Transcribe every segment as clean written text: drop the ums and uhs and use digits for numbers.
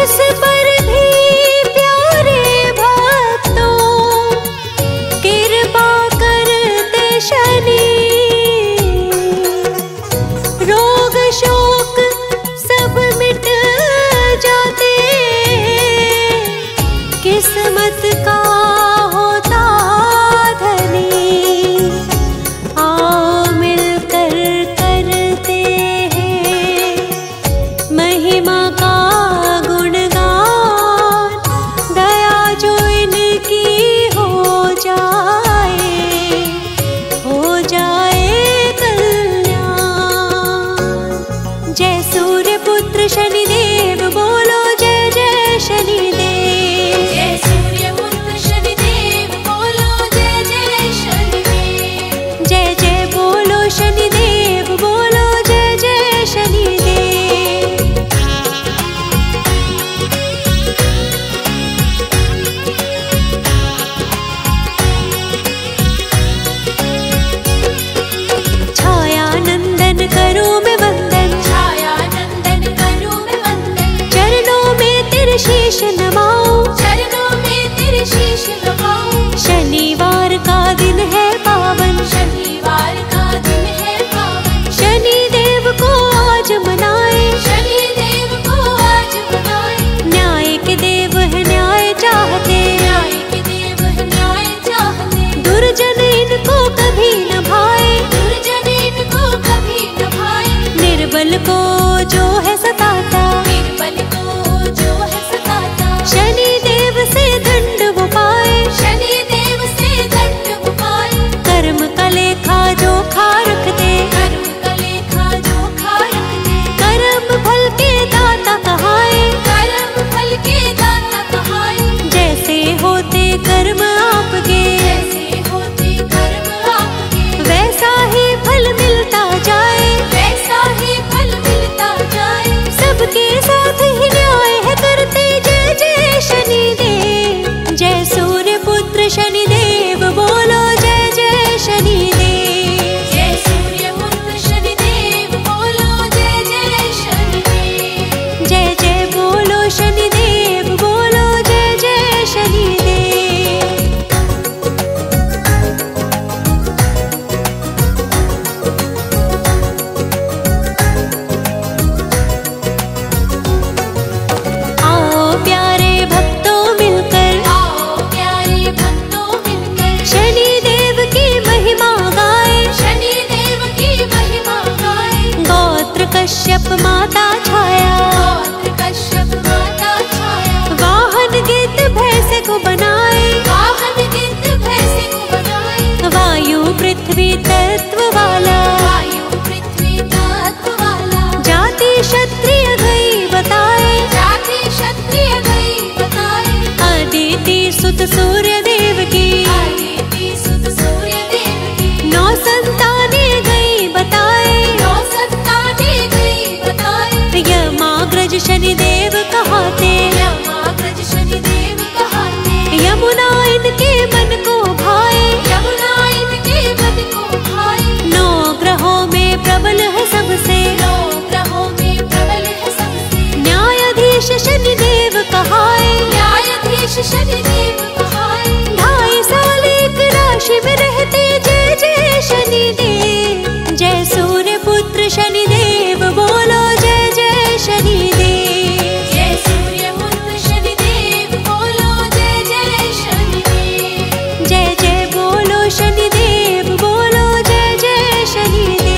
उस पर भी प्यारे भक्तों कृपा करते शनि। रोग शोक सब मिट जाते, किस्मत का होता धनी। आओ मिलकर करते हैं महिमा का गुणगान, दया जो इनकी हो जाए कल्याण। जय सूर्य पुत्र शनिदेव, बोलो जय जय शनिदेव। जय सूर्य पुत्र शनिदेव, बोलो जय जय शनिदेव। जय जय बोलो शनिदेव, बोलो जय जय शनिदेव। छाया नंदन करूं मैं वंदन, छाया नंदन करूं मैं वंदन। चरणों में तेरे शीश नमाऊं, चरणों में तेरे शीश नमाऊं। शनिवार का दिन है पावन, शनिवार का दिन है पावन। शनि देव को आज मनाए, शनि देव को आज मनाए। न्याय के देव है न्याय चाहते, न्याय के देव है न्याय चाहते। दुर्जन इनको कभी न भाए, दुर्जन इनको कभी न भाए। निर्बल को जो है सताता, निर्बल को जो है सताता। शनि देव से दंड वो पाए, शनि देव से दंड वो पाए। कर्म का लेखा जोखा रखते, कर्म का लेखा जोखा रखते। कर्म फल के दाता कहाए। कर्म फल के दाता कहाए। जैसे होते कर्म आपके, जैसे होते कर्म आपके, वैसा ही फल मिलता जाए। वैसा ही फल मिलता जाए। सबके साथ ही न्याय है करते, जय जय शनिदेव। जय सूर्य पुत्र शनिदेव, बोलो जय जय शनिदेव। जय सूर्य पुत्र शनिदेव, बोलो जय जय शनिदेव। जय जय बोलो शनिदेव, बोलो जय जय शनिदेव। आओ प्यारे भक्तों मिलकर, आओ प्यारे भक्तों मिलकर, शनि देव की महिमा गाए। शनि देव की महिमा गाए। गोत्र कश्यप माता छाया, गोत्र कश्यप माता छाया। वाहन गिद्ध भैंस को बनाए। वाहन गिद्ध भैंसे को बनाए। वायु पृथ्वी तत्व वाला, वायु पृथ्वी तत्व वाला। जाति क्षत्रिय गई बताए। जाति क्षत्रिय गई बताए। अदिति सुत सूर्य देव की, अदिति सुत सूर्य देव की। 9 संतानें गई बताए। 9 संतानें गई बताए। यमाग्रज शनिदेव कहाते, यमाग्रज शनिदेव कहाते। यमुना इनके मन को भाए। यमुना इनके मन को भाए। 9 ग्रहों में प्रबल है सबसे, 9 ग्रहों में प्रबल है सबसे। न्यायाधीश शनिदेव कहाए। न्यायाधीश शनिदेव कहाए। 2.5 साल एक राशि में रहते, जय जय शनिदेव। जय सूर्य पुत्र शनिदेव, बोलो जय जय शनिदेव। जय सूर्य पुत्र शनिदेव, बोलो जय जय शनिदेव। जय जय बोलो शनिदेव, बोलो जय जय शनिदेव।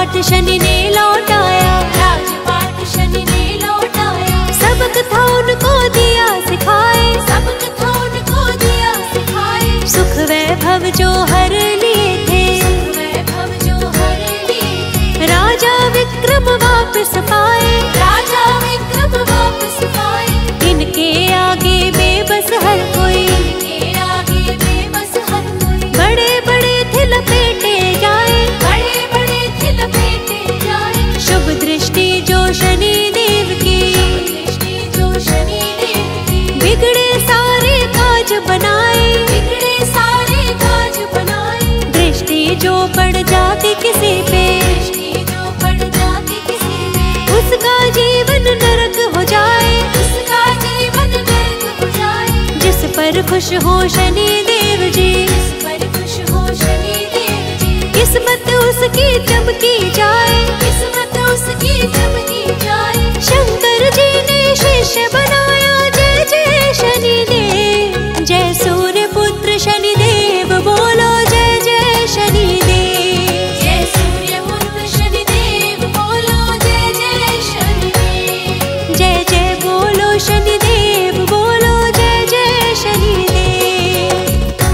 राजपाट शनि ने लौटाया, राजपाट शनि ने लौटाया। सबक था उनको दिया सिखाए, सबक था उनको दिया सिखाए। सुख वैभव जो हर लिए थे, वैभव जो हर लिए राजा विक्रम वापस पाए। राजा विक्रम वापस पाए। इनके आगे बेबस हर कोई, इनके आगे बेबस हर कोई। बड़े बड़े थे लपेटे जाए, बड़े बड़े थे लपेटे जाए। शुभ दृष्टि जो शनि देव की, दृष्टि जो शनि देव की। बिगड़े सारे काज बनाए, बिगड़े सारे काज बनाए। दृष्टि जो पड़ जाती किसी पे, दृष्टि जो पड़ जाती किसी पे। उसका जीवन नरक हो जाए। उसका जीवन नरक हो जाए। जिस पर खुश हो शनि देव जी, जिस पर खुश हो शनि देव जी। किस्मत उसकी चमकी जाए। किस्मत उसकी चमकी जाए। शंकर जी ने शिष्य बनाया, जय जय शनि देव। जय सूर्य पुत्र शनि देव, बोलो जय जय शनि देव। जय सूर्य पुत्र शनि देव, बोलो जय जय शनि देव। जय जय बोलो शनि देव, बोलो जय जय शनि देव।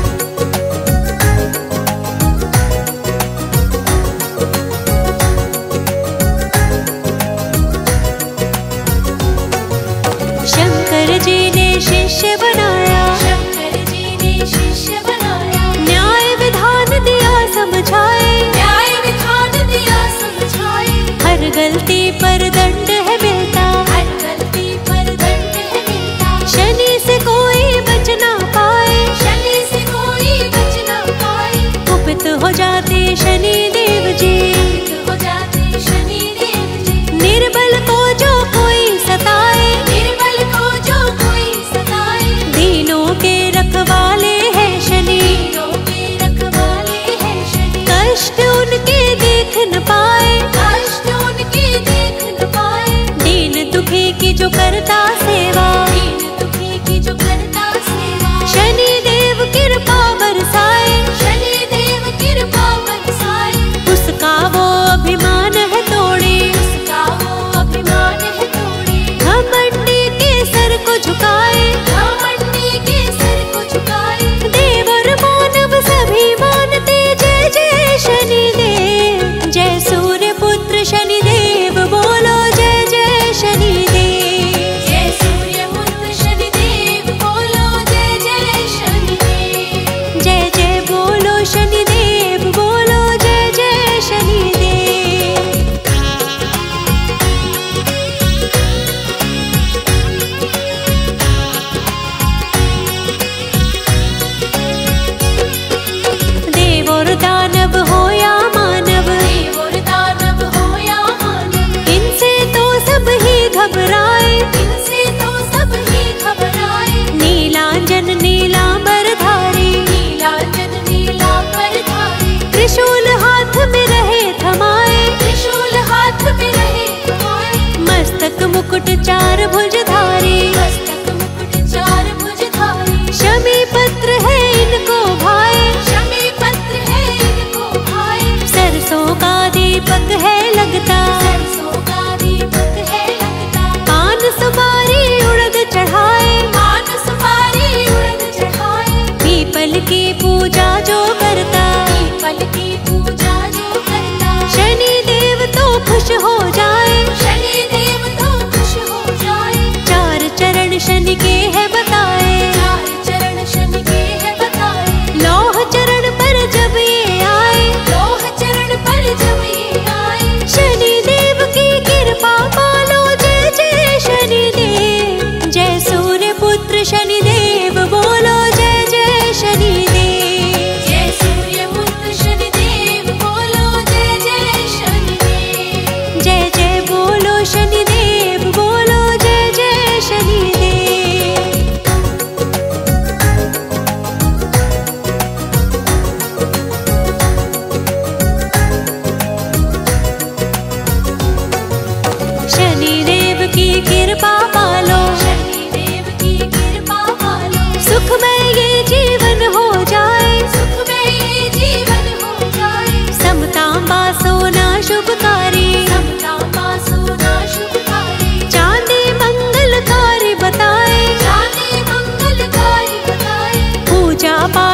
शंकर जी ने शिष्य बनाया, शंकर जी ने शिष्य बनाया। न्याय विधान दिया समझाए। न्याय विधान दिया समझाए। हर गलती पर दंड है मिलता, हर गलती पर दंड है मिलता। शनि से कोई बच ना पाए। शनि से कोई बच ना पाए। कुपित हो जाते शनि देव जी, कुपित हो जाते शनि देव जी। निर्बल को जो कोई सताए, निर्बल को जो कोई सताए। दीनों के रखवाले हैं शनि, दीनों के रखवाले हैं शनि। कष्ट उनके देख न पाए। कष्ट उनके देख न पाए। दीन दुखी की जो करता सेवा, दीन दुखी की जो करता सेवा। शनि देव कृपा बरसाए। शनि देव कृपा बरसाए। उसका वो अभिमान है तोड़े, उसका वो अभिमान है तोड़े। घमंडी के सर को झुकाए। घमंडी के सिर को झुकाए। देव और मानव सभी मानते, जय जय शनि देव। जय सूर्य पुत्र शनि देव, बोलो जय जय शनि देव। जय सूर्य पुत्र शनि देव, बोलो जय जय शनि देव। जय जय बोलो शनि देव, बोलो जय जय शनि देव। देव और दानव हो या मानव, देव और दानव हो या मानव। इनसे तो सब ही घबराए। इनसे तो सब ही घबराए। नीलांजन नीलांबरधारी, नीलांजन नीलांबरधारी। त्रिशूल हाथ में रहे थमाए। त्रिशूल हाथ में रहे थमाए। मस्तक मुकुट चार भुजधारी, मस्तक मुकुट चार भुजधारी। शमी पत्र है इनको भाए। शमी पत्र है इनको भाए। सरसों का दीपक है लगता, सरसों का दीपक है लगता। पान सुपारी उड़द चढ़ाए। पान सुपारी उड़द चढ़ाए। पीपल की पूजा जो करता, पीपल की पूजा जो करता। शनि देव तो खुश हो जाए। शनि देव तो खुश हो जाए। चार चरण शनि के है बताए। चार चरण शनि के है बताए। लौह चरण पर जब ये आए, लोह चरण पर जब ये आए। शनि देव की कृपा पालो, जय जय शनि देव। जय सूर्य पुत्र शनि देव, बोलो जय जय शनि देव।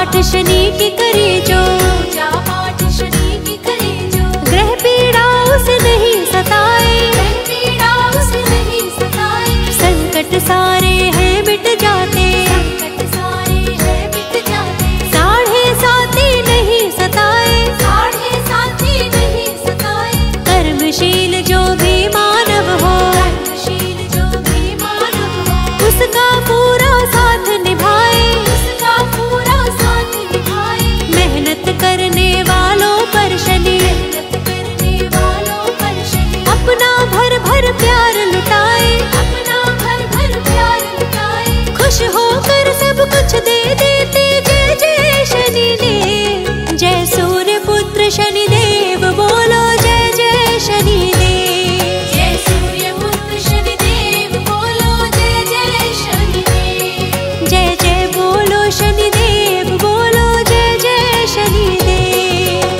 पाठ शनि की करे जो, पूजा पाठ शनि की करे जो, ग्रह पीड़ा उसे नहीं सताए, ग्रह पीड़ा उसे नहीं सताए, संकट सारे हैं मिट जाते, संकट सारे हैं मिट जाते, साढ़े साथी नहीं सताए, साढ़े साथी नहीं सताए, कर्मशील जो भी मानव हो, कर्मशील जो भी मानव हो, उसका पूरा साथ निभाए, उसका पूरा साथ निभाए, मेहनत करने वालों पर शनि, मेहनत करने वालों पर शनि, अपना भर भर प्यार लुटाए, अपना भर भर प्यार लुटाए, खुश होकर सब कुछ दे देते। जय जय शनि देव, जय सूर्य पुत्र शनि देव, बोलो जय जय शनि देव। जय सूर्य पुत्र शनि देव, बोलो जय जय शनि देव, जय जय बोलो शनि देव, बोलो जय जय शनि देव।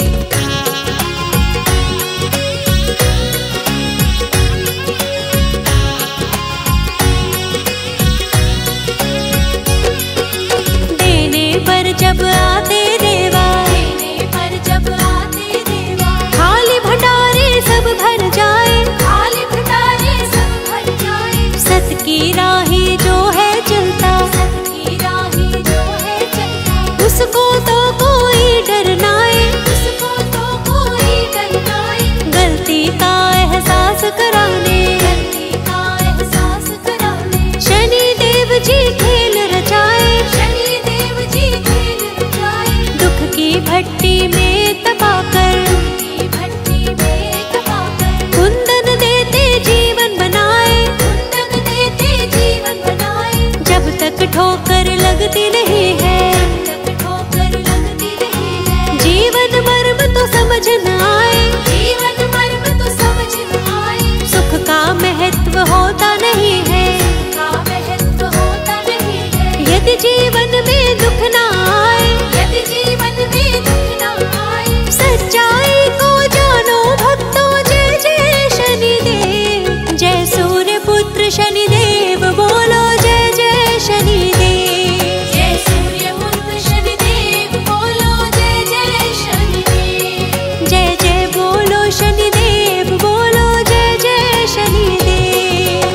देने पर जब आते देवा, देने पर जब आते देवा, खाली भंडारे सब भर जाए, खाली भंडारे सब भर जाए, सत की राही जो है चलता, सबकी राही जो है चलता, उसको तो कोई डर नाए, उसको तो कोई डर नाए, गलती का एहसास कराने, गलती का एहसास कराने, शनि देव जी खेल रचाए, शनि देव जी खेल रचाए, दुख की भट्टी में तपाकर, की भट्टी में तपाकर, कुंदन देते जीवन बनाए, कुंदन देते जीवन बनाए, जब तक ठोकर लगती नहीं है, तक ठोकर लगती नहीं है, जीवन मर्म तो समझ न आए, जीवन मर्म तो समझ न आए, सुख का महत्व होता नहीं है, का महत्व होता नहीं है, यदि जीवन में दुख न आए, यदि जीवन में दुख न आए, सच्चाई को जानो भक्तों, जय जय शनि देव, जय सूर्य पुत्र शनि देव, बोलो जय जय शनि देव। जय सूर्य पुत्र शनि देव, बोलो जय जय शनि देव, जय जय बोलो शनि देव, बोलो जय जय शनि देव।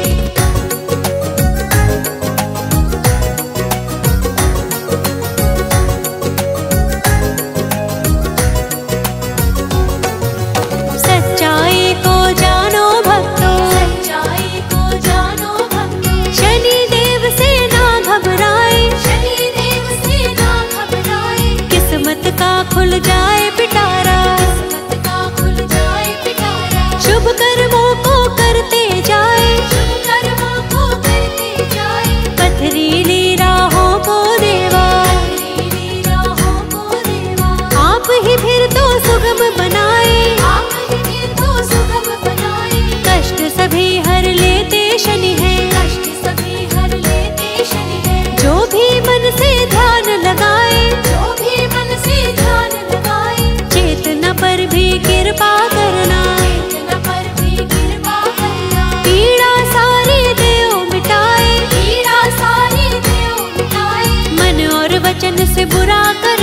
सच्चाई को जानो भक्तों, सच्चाई को जानो भक्तों, शनि देव से ना घबराए, शनि देव से ना घबराए, किस्मत का खुल जाए पिटारा, किस्मत का खुल जाए पिटारा, शुभ कर्मों को करते जाए, शुभ कर्मों को करते जाए, पथरीली राहों को देवा, पथरीली राहों को देवा, आप ही फिर तो सुगम बनाए, आप ही फिर तो सुगम बनाए, कष्ट सभी हर लेते शनि है, कष्ट सभी हर लेते शनि है, जो भी मन से ध्यान लगाए, जो भी मन से ध्यान लगाए, चेतना पर भी कृपा करना, चेतना पर भी कृपा करना, पीड़ा सारी देव मिटाए, पीड़ा सारी देव मिटाए, मन और वचन से बुरा कर